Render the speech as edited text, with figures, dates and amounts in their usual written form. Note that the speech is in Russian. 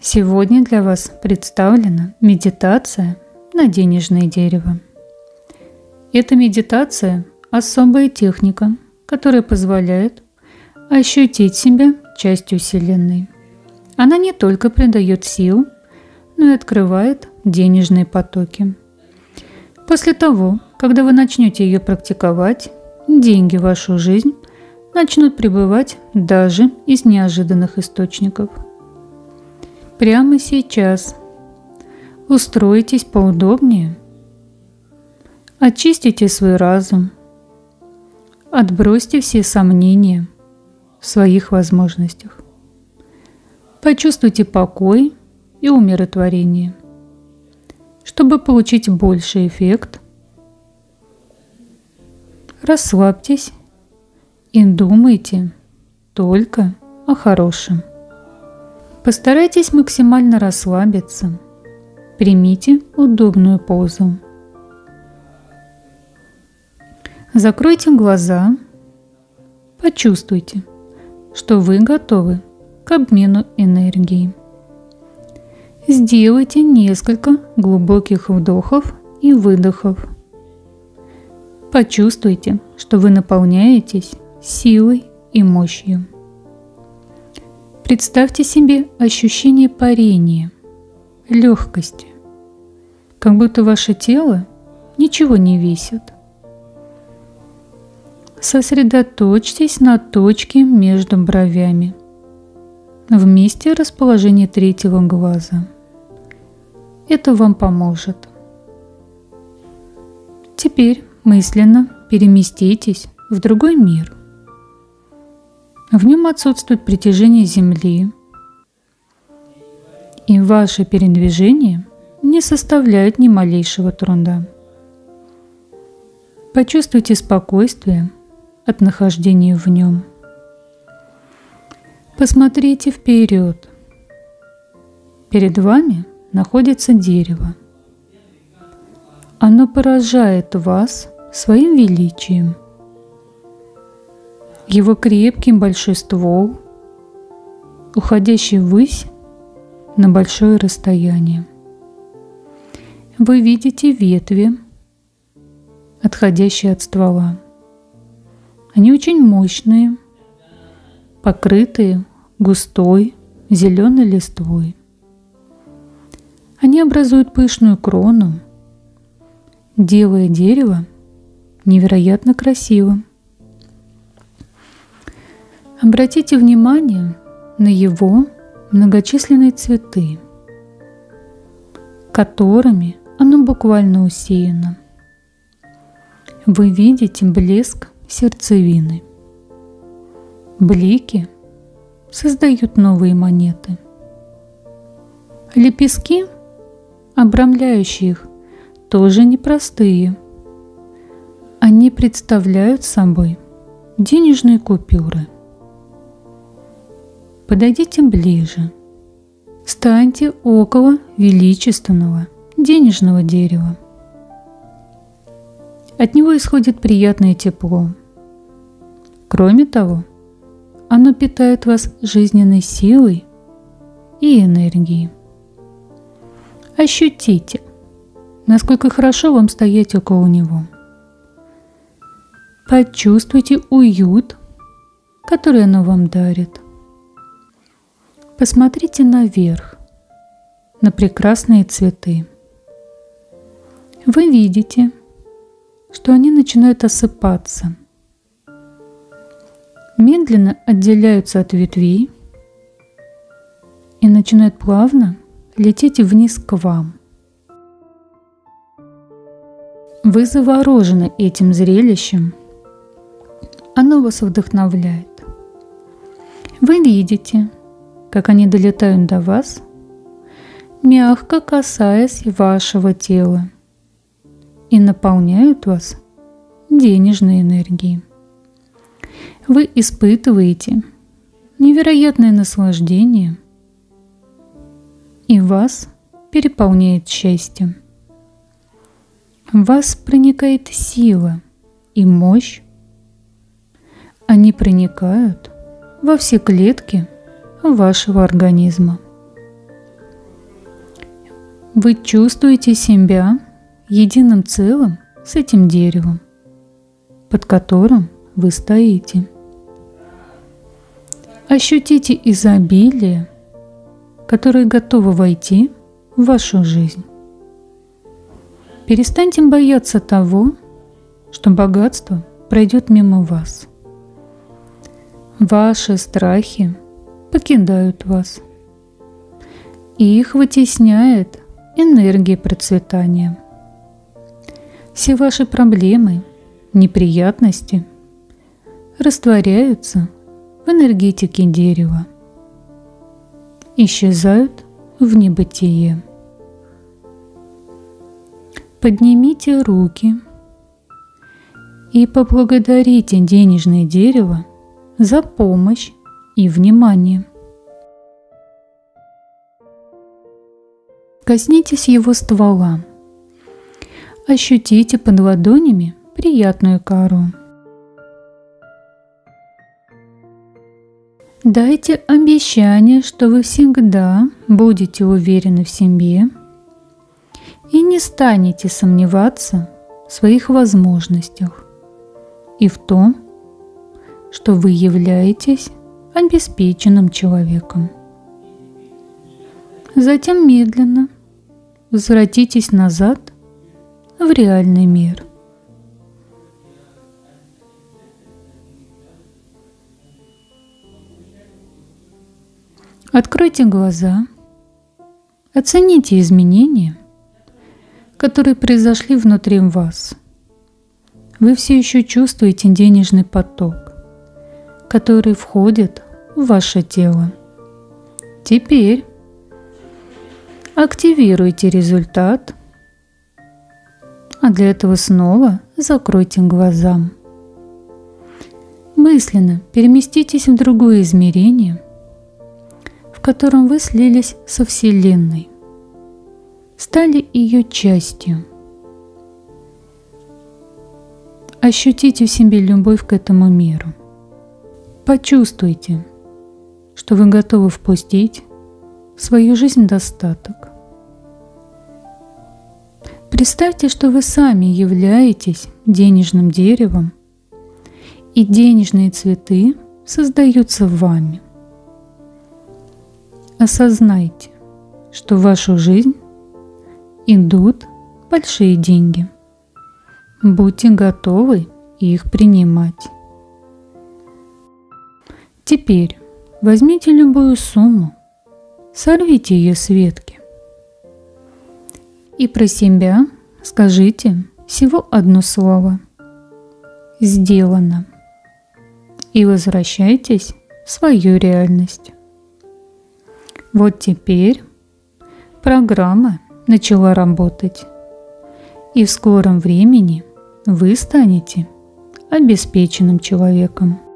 Сегодня для вас представлена медитация на денежное дерево. Эта медитация – особая техника, которая позволяет ощутить себя частью Вселенной. Она не только придает сил, но и открывает денежные потоки. После того, когда вы начнете ее практиковать, деньги в вашу жизнь начнут прибывать даже из неожиданных источников. Прямо сейчас устройтесь поудобнее, очистите свой разум, отбросьте все сомнения в своих возможностях. Почувствуйте покой и умиротворение. Чтобы получить больший эффект, расслабьтесь и думайте только о хорошем. Постарайтесь максимально расслабиться. Примите удобную позу. Закройте глаза. Почувствуйте, что вы готовы к обмену энергией. Сделайте несколько глубоких вдохов и выдохов. Почувствуйте, что вы наполняетесь силой и мощью. Представьте себе ощущение парения, легкости, как будто ваше тело ничего не весит. Сосредоточьтесь на точке между бровями, в месте расположения третьего глаза. Это вам поможет. Теперь мысленно переместитесь в другой мир. В нем отсутствует притяжение Земли, и ваше передвижение не составляет ни малейшего труда. Почувствуйте спокойствие от нахождения в нем. Посмотрите вперед. Перед вами находится дерево. Оно поражает вас своим величием. Его крепкий большой ствол, уходящий ввысь на большое расстояние. Вы видите ветви, отходящие от ствола. Они очень мощные, покрытые густой зеленой листвой. Они образуют пышную крону, делая дерево невероятно красивым. Обратите внимание на его многочисленные цветы, которыми оно буквально усеяно. Вы видите блеск сердцевины. Блики создают новые монеты. Лепестки, обрамляющие их, тоже непростые. Они представляют собой денежные купюры. Подойдите ближе. Станьте около величественного денежного дерева. От него исходит приятное тепло. Кроме того, оно питает вас жизненной силой и энергией. Ощутите, насколько хорошо вам стоять около него. Почувствуйте уют, который оно вам дарит. Посмотрите наверх, на прекрасные цветы. Вы видите, что они начинают осыпаться, медленно отделяются от ветвей и начинают плавно лететь вниз к вам. Вы заворожены этим зрелищем. Оно вас вдохновляет. Вы видите, как они долетают до вас, мягко касаясь вашего тела, и наполняют вас денежной энергией. Вы испытываете невероятное наслаждение, и вас переполняет счастье. В вас проникает сила и мощь. Они проникают во все клетки вашего организма. Вы чувствуете себя единым целым с этим деревом, под которым вы стоите. Ощутите изобилие, которое готово войти в вашу жизнь. Перестаньте бояться того, что богатство пройдет мимо вас. Ваши страхи покидают вас, и их вытесняет энергия процветания. Все ваши проблемы, неприятности растворяются в энергетике дерева, исчезают в небытие. Поднимите руки и поблагодарите денежное дерево за помощь и внимание. Коснитесь его ствола. Ощутите под ладонями приятную кору. Дайте обещание, что вы всегда будете уверены в себе и не станете сомневаться в своих возможностях и в том, что вы являетесь обеспеченным человеком. Затем медленно возвратитесь назад в реальный мир. Откройте глаза, оцените изменения, которые произошли внутри вас. Вы все еще чувствуете денежный поток, который входит в ваше тело. Теперь активируйте результат, а для этого снова закройте глаза. Мысленно переместитесь в другое измерение, в котором вы слились со Вселенной, стали ее частью. Ощутите в себе любовь к этому миру. Почувствуйте, что вы готовы впустить в свою жизнь достаток. Представьте, что вы сами являетесь денежным деревом, и денежные цветы создаются вами. Осознайте, что в вашу жизнь идут большие деньги. Будьте готовы их принимать. Теперь возьмите любую сумму, сорвите ее с ветки и про себя скажите всего одно слово «Сделано» и возвращайтесь в свою реальность. Вот теперь программа начала работать, и в скором времени вы станете обеспеченным человеком.